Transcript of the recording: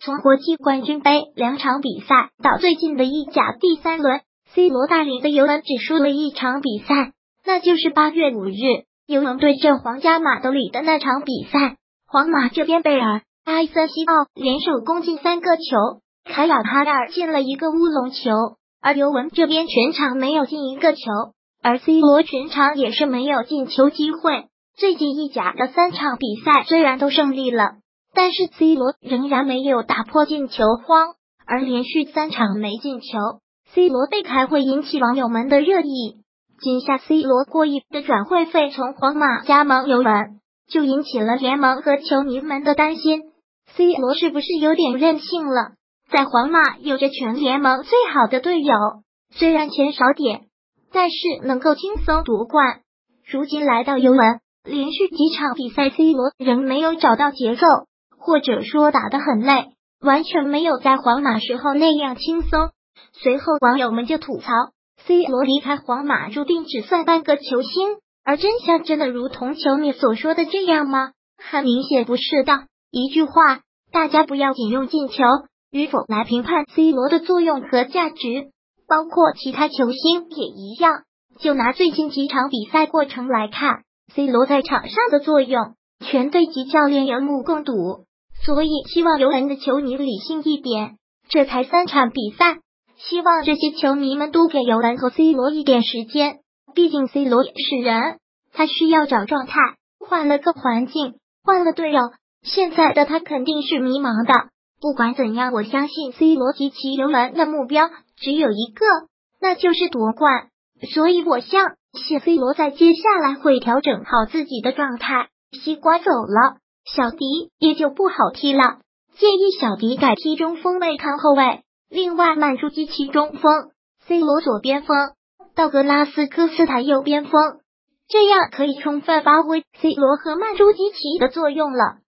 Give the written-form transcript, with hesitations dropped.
从国际冠军杯2场比赛到最近的意甲第3轮 ，C 罗带领的尤文只输了1场比赛，那就是8月5日尤文对阵皇家马德里的那场比赛。皇马这边贝尔、埃森西奥联手攻进3个球，凯尔哈尔进了1个乌龙球，而尤文这边全场没有进1个球，而 C 罗全场也是没有进球机会。最近意甲的3场比赛虽然都胜利了，但是 C 罗仍然没有打破进球荒，而连续3场没进球 ，C 罗被开会引起网友们的热议。今夏 C 罗过亿的转会费从皇马加盟尤文，就引起了联盟和球迷们的担心。C 罗是不是有点任性了？在皇马有着全联盟最好的队友，虽然钱少点，但是能够轻松夺冠。如今来到尤文，连续几场比赛 C 罗仍没有找到节奏，或者说打得很累，完全没有在皇马时候那样轻松。随后网友们就吐槽 C 罗离开皇马注定只算半个球星，而真相真的如同球迷所说的这样吗？很明显不是的。一句话，大家不要仅用进球与否来评判 C 罗的作用和价值，包括其他球星也一样。就拿最近几场比赛过程来看， C 罗在场上的作用，全队及教练有目共睹，所以希望尤文的球迷理性一点，这才3场比赛，希望这些球迷们多给尤文和 C 罗一点时间，毕竟 C 罗也是人，他需要找状态，换了个环境，换了队友，现在的他肯定是迷茫的。不管怎样，我相信 C 罗及其尤文的目标只有一个，那就是夺冠，所以我相信 C 罗在接下来会调整好自己的状态。西瓜走了，小迪也就不好踢了，建议小迪改踢中锋位看后卫。另外曼朱基奇中锋， C 罗左边锋，道格拉斯科斯塔右边锋，这样可以充分发挥 C 罗和曼朱基奇的作用了。